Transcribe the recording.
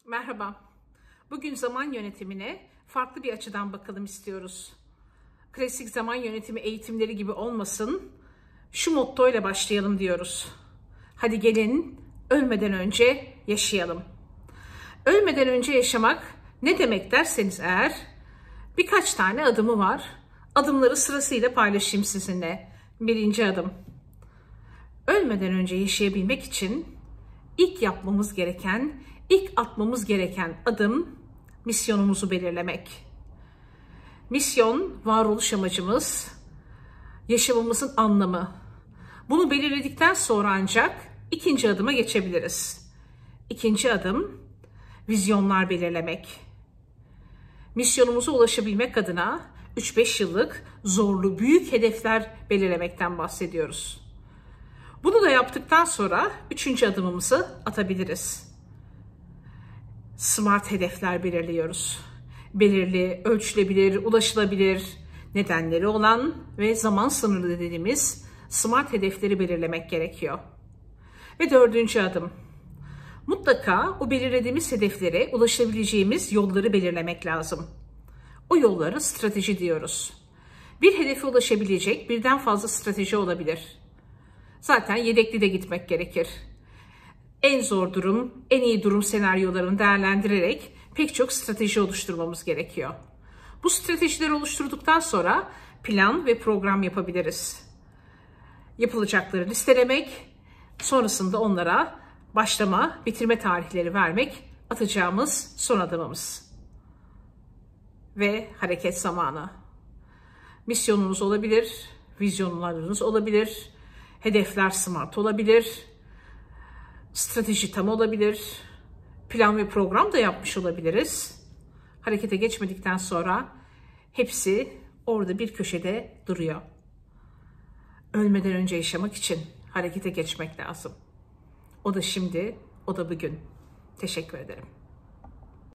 Merhaba. Bugün zaman yönetimine farklı bir açıdan bakalım istiyoruz. Klasik zaman yönetimi eğitimleri gibi olmasın, şu mottoyla başlayalım diyoruz. Hadi gelin, ölmeden önce yaşayalım. Ölmeden önce yaşamak ne demek derseniz eğer, birkaç tane adımı var. Adımları sırasıyla paylaşayım sizinle. Birinci adım. Ölmeden önce yaşayabilmek için ilk atmamız gereken adım misyonumuzu belirlemek. Misyon, varoluş amacımız, yaşamımızın anlamı. Bunu belirledikten sonra ancak ikinci adıma geçebiliriz. İkinci adım, vizyonlar belirlemek. Misyonumuza ulaşabilmek adına 3-5 yıllık zorlu büyük hedefler belirlemekten bahsediyoruz. Bunu da yaptıktan sonra üçüncü adımımızı atabiliriz. Smart hedefler belirliyoruz. Belirli, ölçülebilir, ulaşılabilir nedenleri olan ve zaman sınırlı dediğimiz smart hedefleri belirlemek gerekiyor. Ve dördüncü adım. Mutlaka o belirlediğimiz hedeflere ulaşabileceğimiz yolları belirlemek lazım. O yollara strateji diyoruz. Bir hedefe ulaşabilecek birden fazla strateji olabilir. Zaten yedekli de gitmek gerekir. En zor durum, en iyi durum senaryolarını değerlendirerek pek çok strateji oluşturmamız gerekiyor. Bu stratejileri oluşturduktan sonra plan ve program yapabiliriz. Yapılacakları listelemek, sonrasında onlara başlama, bitirme tarihleri vermek atacağımız son adımımız. Ve hareket zamanı. Misyonunuz olabilir, vizyonlarınız olabilir, hedefler smart olabilir, strateji tam olabilir, plan ve program da yapmış olabiliriz. Harekete geçmedikten sonra hepsi orada bir köşede duruyor. Ölmeden önce yaşamak için harekete geçmek lazım. O da şimdi, o da bugün. Teşekkür ederim.